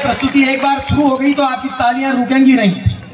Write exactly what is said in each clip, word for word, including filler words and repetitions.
प्रस्तुति एक बार शुरू हो गई तो आपकी तालियां रुकेंगी नहीं।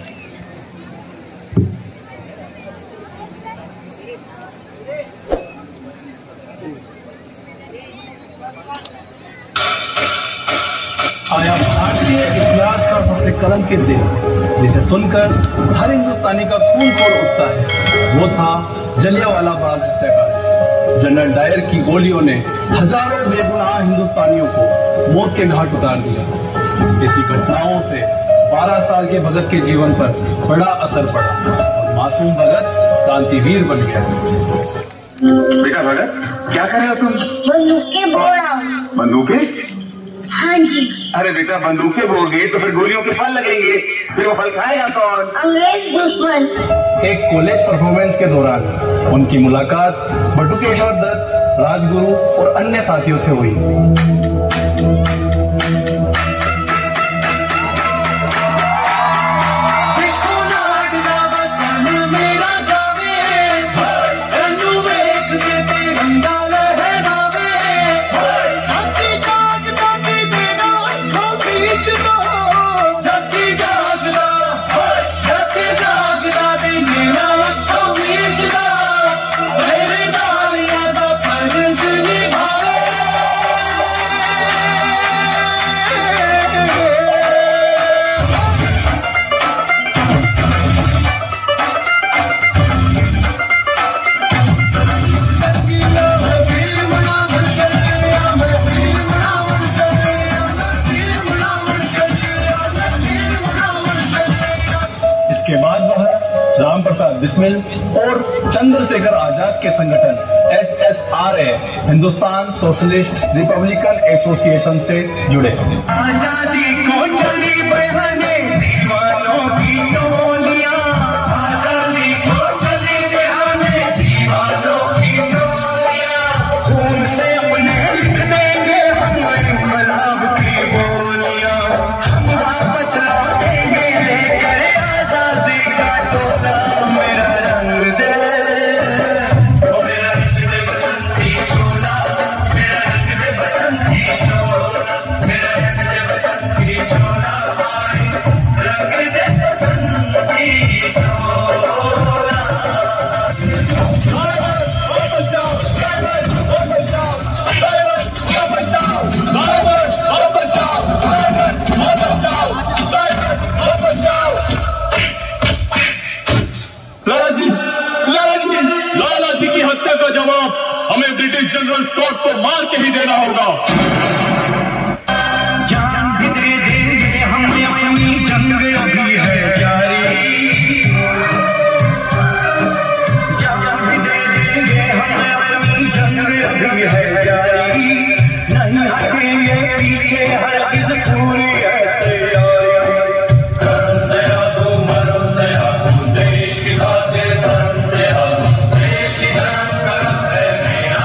आया भारतीय इतिहास का सबसे कलंकित दिन, जिसे सुनकर हर हिंदुस्तानी का खून खौल उठता है, वो था जलियांवाला बाग हत्याकांड। जनरल डायर की गोलियों ने हजारों बेगुनाह हिंदुस्तानियों को मौत के घाट उतार दिया। ऐसी घटनाओं से बारह साल के भगत के जीवन पर बड़ा असर पड़ा और मासूम भगत क्रांतिवीर बन गया। बेटा भगत, क्या कर रहे हो तुम? बंदूकें बोल रहा हूँ। बंदूकें? हाँ जी। अरे बेटा, बंदूकें बोलोगे तो फिर गोलियों के फल लगेंगे, फिर वो फल खाएगा कौन? अंग्रेज दुश्मन। एक कॉलेज परफॉर्मेंस के दौरान उनकी मुलाकात बटुकेश्वर दत्त, राजगुरु और अन्य साथियों से हुई। राम प्रसाद बिस्मिल और चंद्रशेखर आजाद के संगठन H S R A Hindustan socialist republican association से जुड़े। आजादी को चली बहने दीवानों की टोलियां, आजादी को चली बहने दीवानों की टोलियां, खून से अपने लिख देंगे हम इनकलाब की बोलियां, हम वापस लौटेंगे लेकर आजादी का टोला। मेरा रंग दे, मेरा रंग दे बसंती चोला, मेरा रंग दे बसंती चोला, मेरा रंग दे बसंती चोला भाई, रंग दे बसंती चोला। लाला जी की हत्या का जवाब हमें ब्रिटिश जनरल स्कॉट को मार के ही देना होगा। जान भी दे देंगे हम, अपनी जंग अभी है जारी, जान भी दे देंगे हम, अपनी जंग अभी है जारी, नहीं हटेंगे पीछे हरगिज़, पूरी है तैयारी। करम दया दो मरम दया दो, देश की खातिर करम दया दो, देश की धर्म करम है मेरा,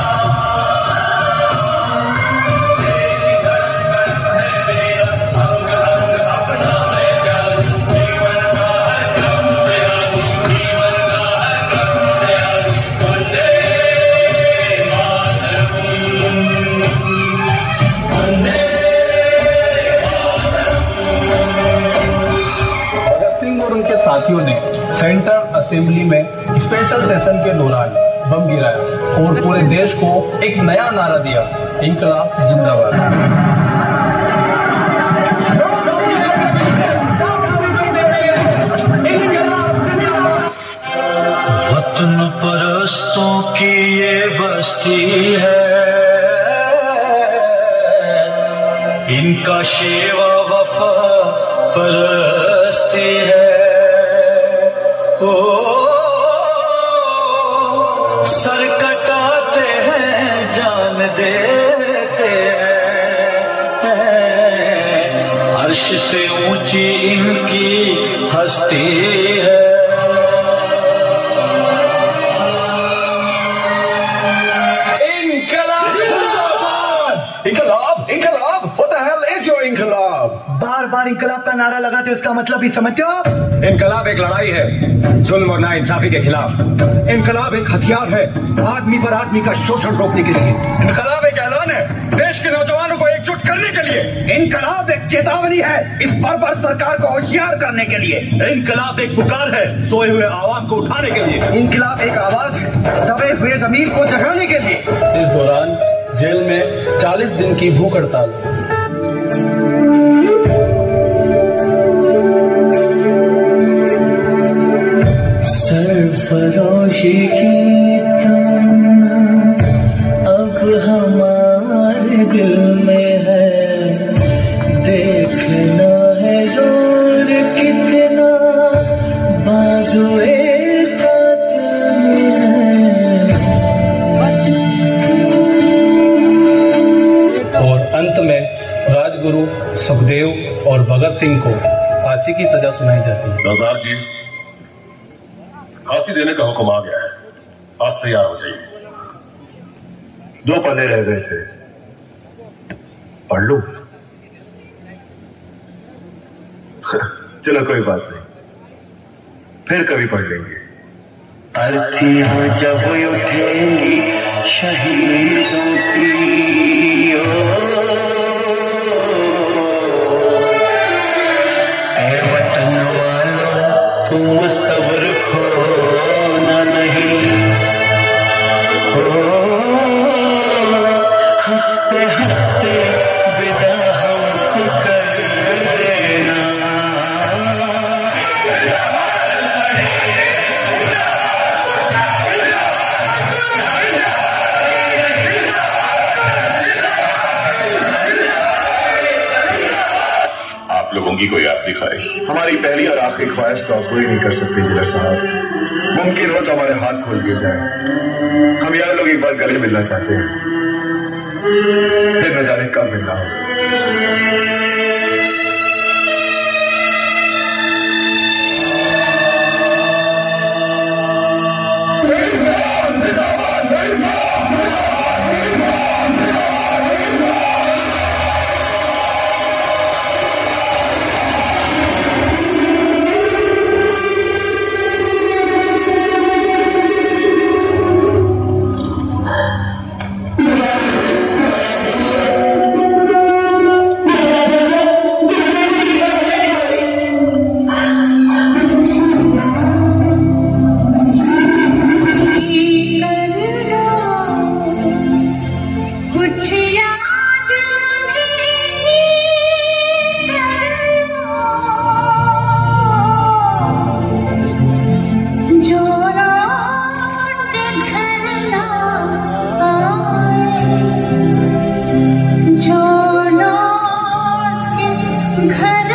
देश की धर्म करम है मेरा, अंग अंग अपना मैं प्यार, जीवन का है क्रम मेरा, जीवन का है क्रम मेरा, वंदे मातरम, वंदे भगत सिंह और उनके साथियों ने सेंट्रल असेंबली में स्पेशल सेशन के दौरान बम गिराया और पूरे देश को एक नया नारा दिया, इंकलाब जिंदाबाद। वतन परस्तों की ये बस्ती है, इनका शेवा वफा परस्ती है, ओ सर कटाते हैं जान देते हैं, अर्श से ऊंची इनकी हस्ती है। इंकलाब, इंकलाब, what the hell is your इंकलाब? बार बार इंकलाब का नारा लगाते हो, इसका मतलब भी समझते हो आप? इनकलाब एक लड़ाई है जुल्म और नाइंसाफी के खिलाफ। इनकलाब एक हथियार है आदमी पर आदमी का शोषण रोकने के लिए। इनकलाब एक ऐलान है देश के नौजवानों को एकजुट करने के लिए। इनकलाब एक चेतावनी है इस बर्बर सरकार को होशियार करने के लिए। इनकलाब एक पुकार है सोए हुए आवाम को उठाने के लिए। इनकलाब एक आवाज है दबे हुए जमीन को जगाने के लिए। इस दौरान जेल में चालीस दिन की भूख हड़ताल। सरफरोशी की तमन्ना अब हमारे दिल में है, देखना है जोर कितना बाजुए कातिल में है। और अंत में राजगुरु सुखदेव और भगत सिंह को फांसी की सजा सुनाई जाती है। सरदार जी, फांसी देने का हुक्म आ गया है, आप तैयार हो जाइए। दो पन्ने रह गए थे, पढ़ लूं? चलो कोई बात नहीं, फिर कभी पढ़ लेंगे। अर्थियां जब उठेंगी शहीदों की ऐ वतन वालों तुम सब्र खोना नहीं, हंसते हंसते विदा हमको कर देना। आप लोगों की कोई आखिरी ख्वाहिश? हमारी पहली और आखिरी ख्वाहिश तो आप पूरी नहीं कर सकते जिला साहब। मुमकिन हो तो हमारे हाथ खोल दिए जाए। हम यार लोग एक बार गले मिलना चाहते हैं, फिर न जाने कब मिलना होगा। घर